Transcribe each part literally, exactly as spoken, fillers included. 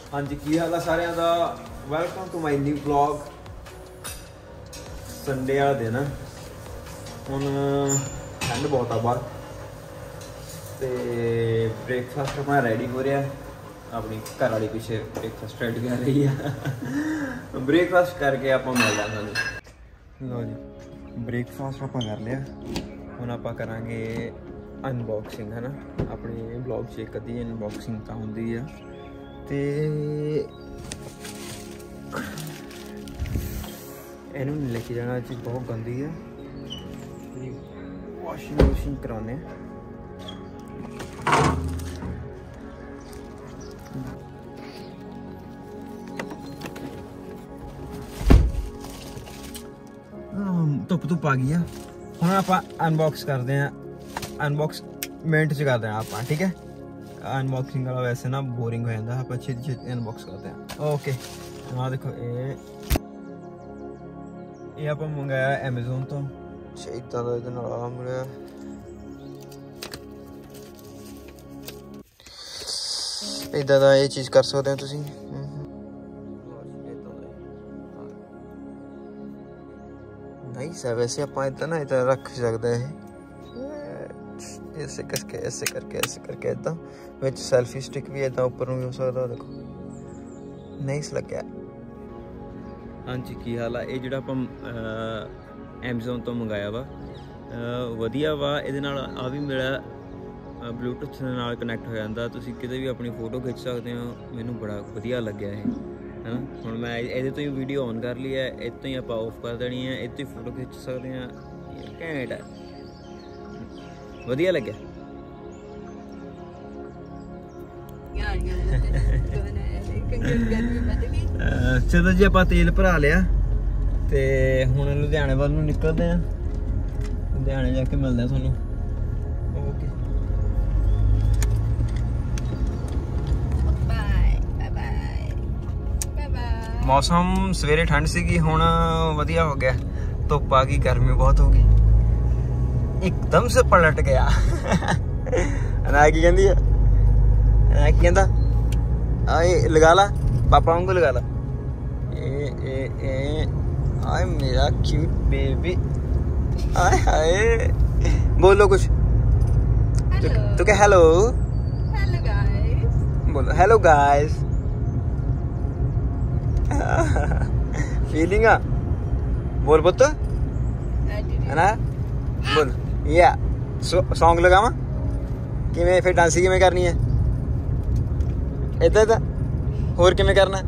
हाँ जी, की हाल है सारिਆਂ ਦਾ। Welcome to my new blog. Sunday वाला दिन हुण ठंड बहुत आ बाहर तो ब्रेकफास्ट अपना रेडी हो रहा है। अपनी घर वाली पीछे ब्रेकफास्ट रेडी कर रही है। ब्रेकफास्ट करके आप मिल जाए। लो जी, ब्रेकफास्ट आप कर लिया। हुण आप करांगे अनबॉक्सिंग है ना। अपने ब्लॉग च एक अद्धी अनबॉक्सिंग तो होंदी है ते इनू नहीं लेके जाना, चीज़ बहुत गंदी है। वॉशिंग वॉशिंग कराने धुप धुप आ गई है। हम आप अनबॉक्स करते हैं, अनबॉक्स मिनट च करते हैं आप, ठीक है। अनबॉक्सिंग वाला वैसे ना बोरिंग हो जाता है, आप छेती छेती अनबॉक्स करते हैं। ओके हाँ देखो, ये ये आप मंगाया एमेजोन तो इदा का ये नाल मिले। इदा का ये चीज़ कर सकते हैं तुसीं। नाइस है वैसे, आप इदा ना इदा रख सकते हैं, ऐसे करके ऐसे करके ऐसे करके इदा विच सैल्फी स्टिक भी इदा ऊपर भी हो सकता। देखो नाइस लग्या। हाँ जी, की हाल है। ये जोड़ा आप एमेजोन तो मंगाया वा वधिया वा। ये आ भी मेरा ब्लूटूथ नाल कनैक्ट हो जाता, तुसीं किते भी अपनी फोटो खिंच सकते हो। मैनू बड़ा वधिया लग्या है है ना। हुण मैं ये तो ही वीडियो ऑन कर ली है, ये तो ही आप ऑफ कर देनी है, ये तो ही फोटो खिंच सकते हैं। घैंट है, वधिया लग्या। चलो जी, आप तेल भरा लिया ते हुण लुधियाने वाल नूं निकलते हैं। लुधियाने जाके मिलते हैं तुहानूं। ओके मौसम सवेरे ठंड सीगी, हुण वधिया हो गया। धुप आ गई, गर्मी बहुत हो गई, एकदम से पलट गया। अना की कहंदी है, अना की कहंदा आए लगा ला, पापा वांगू लगा ला। ए ए ए आए मेरा क्यूट बेबी, आए हाय। बोलो कुछ तो क्या। हेलो हेलो गाइस बोलो, हेलो गाइस। फीलिंग आ बोल पुत्त है ना। बोल या सॉन्ग लगावा किवें, फिर डांसी किवें करनी है, इदा इदा होर किवें करना।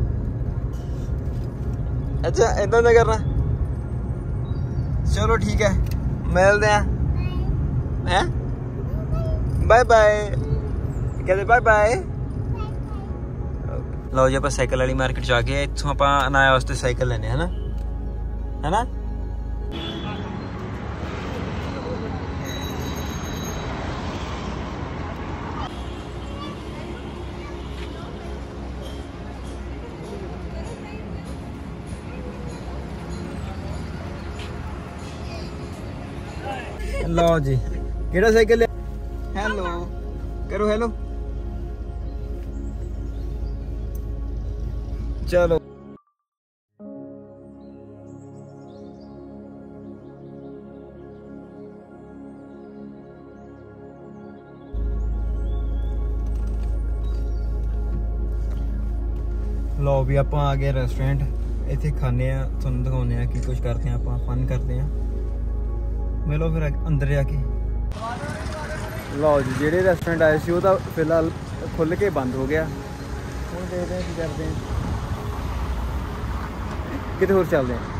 अच्छा इदा इदा करना। चलो ठीक है, मिलते हैं हैं। बाय बाय कहते, बाय बाय। लो जी, आप साइकिल वाली मार्केट जाके इत्थों आप अनाया वास्ते साइकिल लेने है ना, है ना। लो जी, केड़ा साइकिल ले। हेलो करो, हेलो। चलो लो भी आप आ गए रेस्टोरेंट। इत्थे खाने आ, तुहानूं दिखाउने आ कि कुछ करते हैं, आप फन करते हैं। मिलो फिर अंदर जाके। लो जी, जेड़े रेस्टोरेंट आए सी वो तो फिलहाल खुल के बंद हो गया। हुण देखते हैं की करते हैं, किते होर चलते हैं।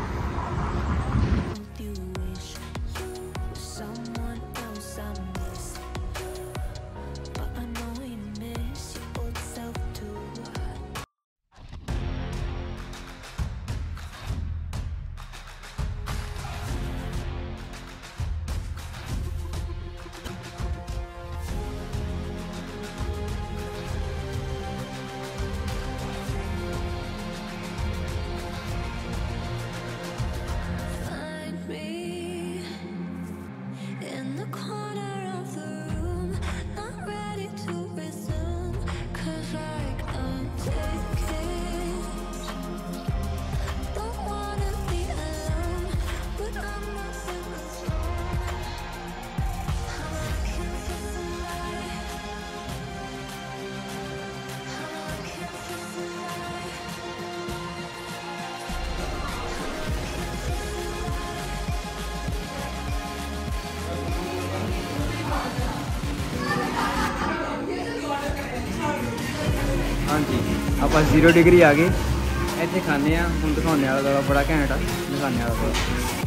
हाँ जी आप जीरो डिग्री आ गए इतने खाने हम दिखाने वाला थोड़ा बड़ा घैंट आ दिखाने वाला थोड़ा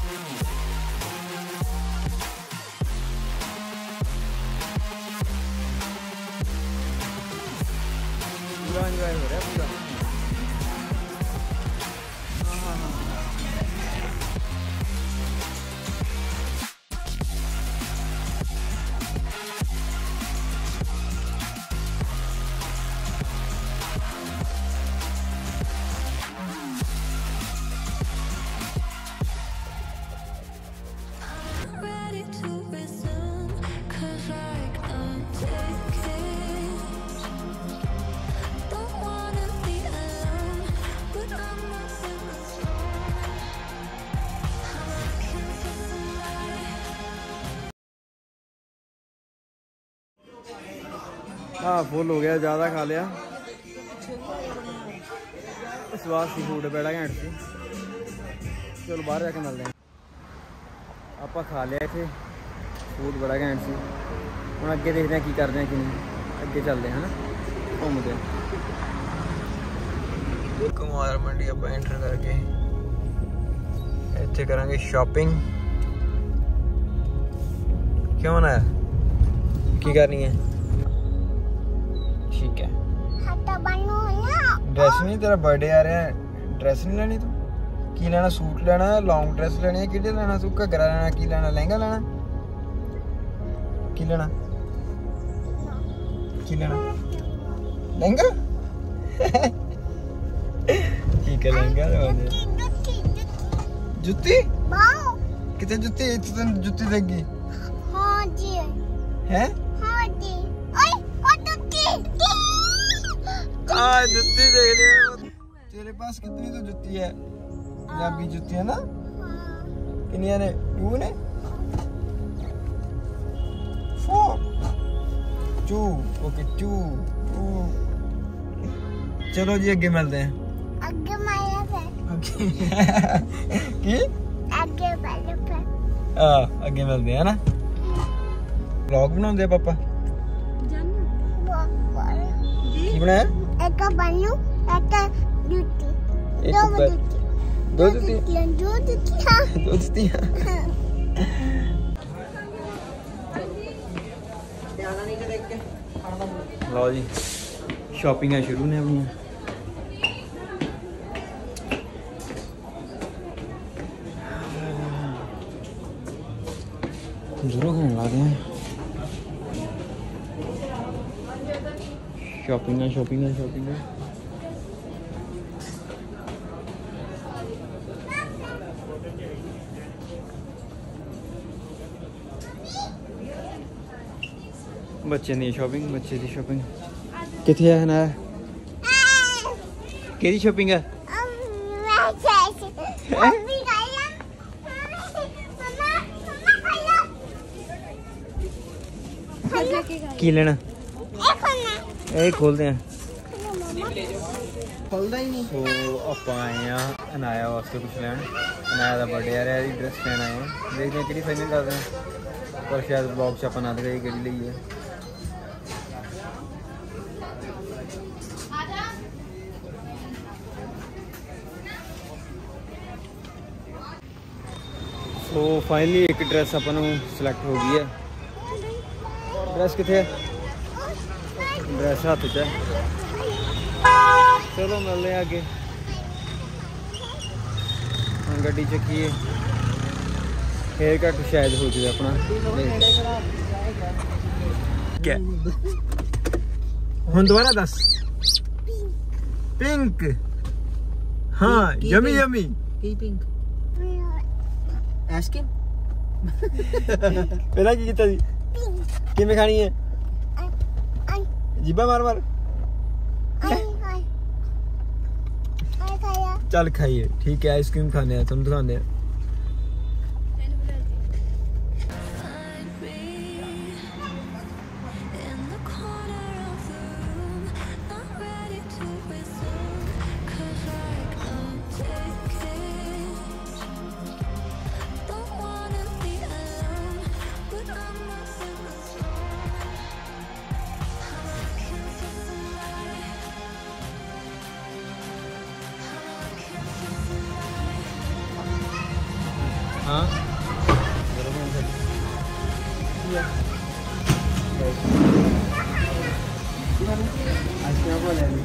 पूरा एंजॉय हो रहा है पूरा हाँ हाँ हाँ फुल हो गया ज़्यादा खा लिया स्वाद सी फूड बड़ा घैंट सी चलो बाहर जाके मिलते हैं आप खा लिया इतने फूड बड़ा घैंट सी हम अगे देखते हैं की करते हैं कि नहीं अगे चलते हैं ना घूमते हैं कुमार मंडी आप एंटर करके इतने करांगे शॉपिंग क्यों ना की करनी है ठीक है ड्रेस नहीं तेरा बर्थडे आ रहा है ड्रेस नहीं लेनी तू की लेना सूट लेना लॉन्ग ड्रेस लेनी है कि लेना तू घगरा लेना की लेना लहंगा लेना की लेना की लेना लहंगा ठीक है लहंगा जुत्ती कितने जुत्ती जुत्ती देगी हाँ जी है हाँ जी हाँ जुत्ती देख लिया तेरे पास कितनी तो जुत्ती है पंजाबी जुत्ती है ना कितनी ने टू ने फोर टू ओके टू चलो जी आगे मिलते हैं आगे की आगे हाँ आगे मिलते हैं ना व्लॉग बनाते हैं पापा की बनाया एक बनू एक जुत्ती दो जुत्ती दो जुत्ती दो जुत्तियां दो जुत्तियां लो जी शॉपिंग है शुरू ने अपनी जरूर खाने लगे हैं शॉपिंग है शॉपिंग है शॉपिंग है बच्चे दी शॉपिंग बच्चे दी शॉपिंग कितने है ना केदी शॉपिंग है की लेना ਇਹ ਖੋਲਦੇ ਆ ਖੋਲਦਾ ਹੀ ਨਹੀਂ ਸੋ ਆਪਾਂ ਆਏ ਆ ਅਨਾਇਆ ਵਾਸਤੇ ਕੁਝ ਲੈਣ ਅਨਾਇਆ ਦਾ ਬਰਥਡੇ ਆ ਰਿਹਾ ਇਹਦੀ ਡਰੈਸ ਲੈਣ ਆਏ ਆ ਦੇਖਦੇ ਆ ਕਿਹੜੀ ਫਾਈਨਲ ਕਰਦੇ ਆ ਪਰ ਸ਼ਾਇਦ ਵਲੌਗ 'ਚ ਆਪਾਂ ਨਾ ਦਿਖਾਈਏ ਕਿਹੜੀ ਲਈ ਹੈ ਸੋ ਫਾਈਨਲੀ ਇੱਕ ਡਰੈਸ ਆਪਾਂ ਨੂੰ ਸਿਲੈਕਟ ਹੋ ਗਈ ਹੈ ਡਰੈਸ ਕਿੱਥੇ ਹੈ ड्रेस हाथ च चलो मिलते हैं आगे हाँ गड्डी चक्कीए हेयर कट शायद हो जाए अपना क्या हुन दोबारा दस पिंक हाँ यमी यमी पिंक एस्किन पहला की कितना किमें खानी है जीबा मार मार चल खाइए ठीक है आइसक्रीम खाने हैं तुम दिखाने हैं आइसक्रीम को ले ली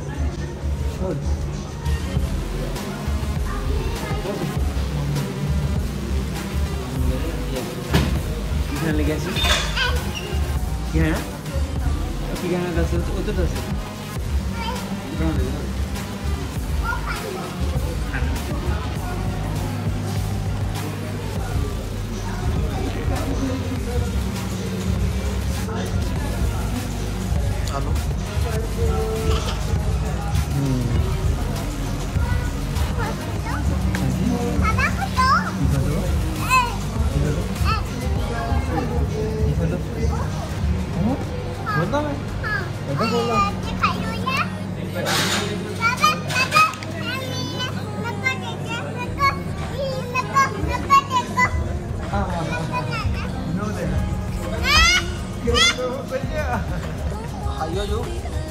कितना ले गया सी क्या है क्या है दस उधर दस कहाँ ले गया हेलो बोलता मैं ऐसा बोल रहा हाँ हाँ नो देना आयो जो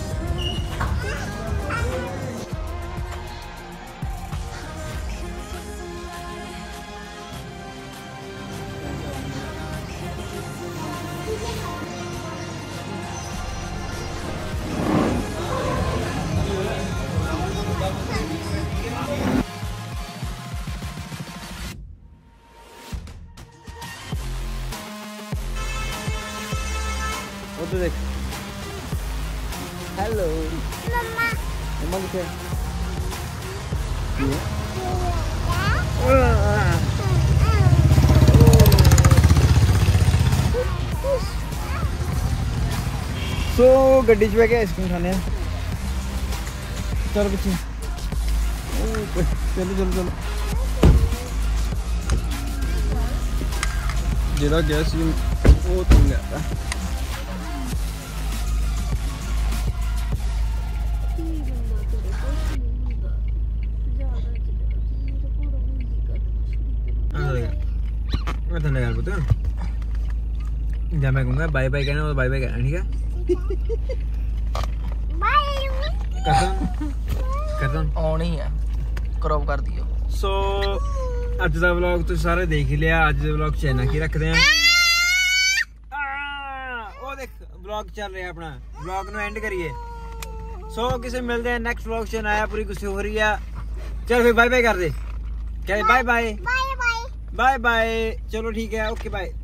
वो तो देख हेलो मम्मा मम्मा किथे सो गड्डी च बैठ के आइसक्रीम खाने चलो बच्चे चलो चलो चलो जेड़ा गैस वो तुम गया मैं तो यार पता जब मैं कहूँगा बाय बाय कहना तो बाय बाय कहना ठीक है कसम कसम ऑन ही है क्रॉप कर दियो सो ਅੱਜ ਦਾ ਵਲੌਗ ਤੁਸੀਂ ਸਾਰੇ ਦੇਖ ਹੀ ਲਿਆ ਅੱਜ ਦੇ ਵਲੌਗ ਚੈਨਲ ਕੀ ਰੱਖਦੇ ਆ ਉਹ ਦੇਖ ਵਲੌਗ ਚੱਲ ਰਿਹਾ ਆਪਣਾ ਵਲੌਗ ਨੂੰ ਐਂਡ ਕਰੀਏ ਸੋ ਕਿਸੇ ਮਿਲਦੇ ਆ ਨੈਕਸਟ ਵਲੌਗ ਚ ਆਇਆ ਪੂਰੀ ਗੁੱਸੇ ਹੋ ਰਹੀ ਆ ਚਲ ਫਿਰ ਬਾਏ ਬਾਏ ਕਰ ਦੇ ਕਹੇ bye bye bye bye bye bye ਚਲੋ ਠੀਕ ਹੈ ਓਕੇ ਬਾਏ